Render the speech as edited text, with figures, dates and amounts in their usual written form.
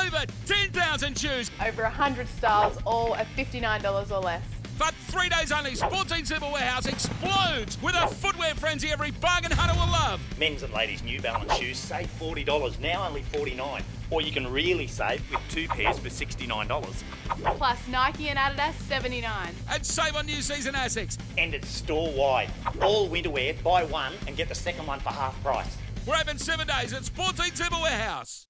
over 10,000 shoes. Over 100 styles, all at $59 or less. For 3 days only, Sportscene Super Warehouse explodes with a footwear frenzy every bargain hunter will love. Men's and ladies' New Balance shoes save $40, now only $49. Or you can really save with 2 pairs for $69. Plus Nike and ADIDAS, $79. And save on new season ASICS. And it's store-wide. All winterwear, buy one and get the second one for half price. We're open 7 days at Sportscene Super Warehouse.